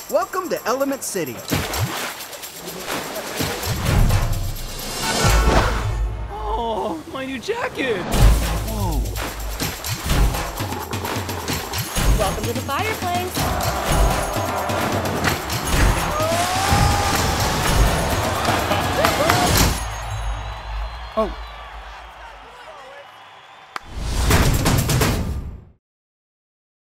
Welcome to Element City. Oh, my new jacket! Whoa. Welcome to the fireplace. Oh.